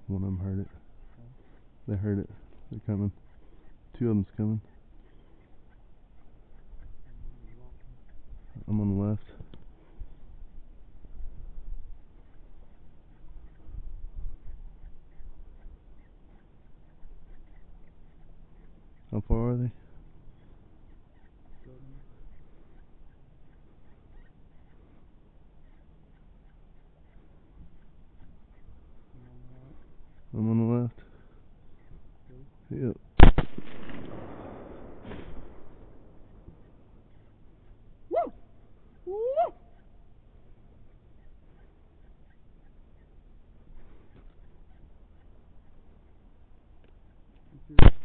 One of them heard it. They heard it. They're coming. Two of them's coming. I'm on the left. How far are they? I'm on the left. Yep. Woo!